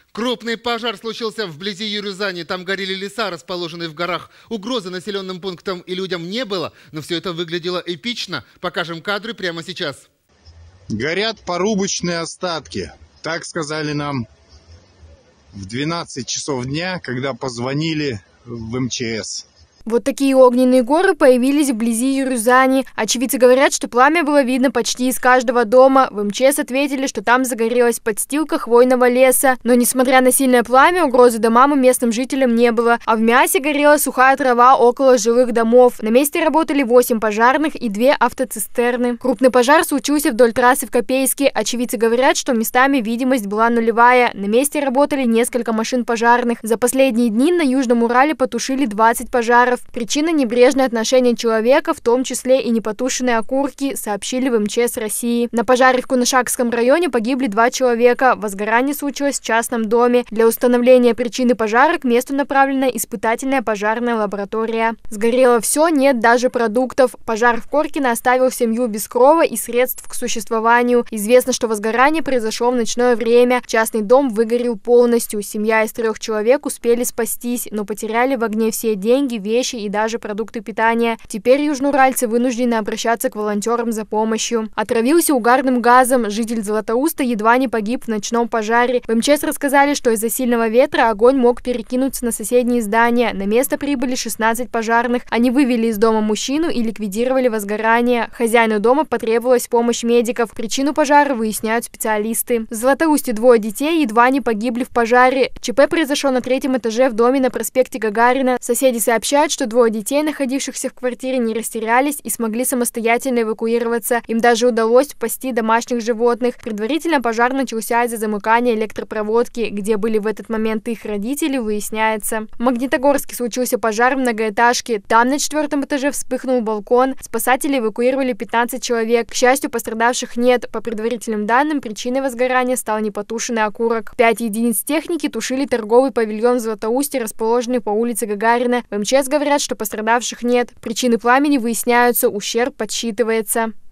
Крупный пожар случился вблизи Юрюзани. Там горели леса, расположенные в горах. Угрозы населенным пунктам и людям не было, но все это выглядело эпично. Покажем кадры прямо сейчас. Горят порубочные остатки. Так сказали нам в 12 часов дня, когда позвонили в МЧС. Вот такие огненные горы появились вблизи Юрюзани. Очевидцы говорят, что пламя было видно почти из каждого дома. В МЧС ответили, что там загорелась подстилка хвойного леса. Но несмотря на сильное пламя, угрозы домам и местным жителям не было. А в Миасе горела сухая трава около жилых домов. На месте работали 8 пожарных и 2 автоцистерны. Крупный пожар случился вдоль трассы в Копейске. Очевидцы говорят, что местами видимость была нулевая. На месте работали несколько машин пожарных. За последние дни на Южном Урале потушили 20 пожаров. Причина – небрежное отношение человека, в том числе и непотушенные окурки, сообщили в МЧС России. На пожаре в Кунашакском районе погибли 2 человека. Возгорание случилось в частном доме. Для установления причины пожара к месту направлена испытательная пожарная лаборатория. Сгорело все, нет даже продуктов. Пожар в Коркино оставил семью без крова и средств к существованию. Известно, что возгорание произошло в ночное время. Частный дом выгорел полностью. Семья из 3 человек успели спастись, но потеряли в огне все деньги, вещи и даже продукты питания. Теперь южноуральцы вынуждены обращаться к волонтерам за помощью. Отравился угарным газом. Житель Златоуста едва не погиб в ночном пожаре. В МЧС рассказали, что из-за сильного ветра огонь мог перекинуться на соседние здания. На место прибыли 16 пожарных. Они вывели из дома мужчину и ликвидировали возгорание. Хозяину дома потребовалась помощь медиков. Причину пожара выясняют специалисты. В Златоусте 2 детей едва не погибли в пожаре. ЧП произошло на 3-м этаже в доме на проспекте Гагарина. Соседи сообщают, что 2 детей, находившихся в квартире, не растерялись и смогли самостоятельно эвакуироваться. Им даже удалось спасти домашних животных. Предварительно пожар начался из-за замыкания электропроводки. Где были в этот момент их родители, выясняется. В Магнитогорске случился пожар в многоэтажке. Там на 4-м этаже вспыхнул балкон. Спасатели эвакуировали 15 человек. К счастью, пострадавших нет. По предварительным данным, причиной возгорания стал непотушенный окурок. 5 единиц техники тушили торговый павильон в Златоусте, расположенный по улице Гагарина. В МЧС говорят, что пострадавших нет. Причины пламени выясняются, ущерб подсчитывается.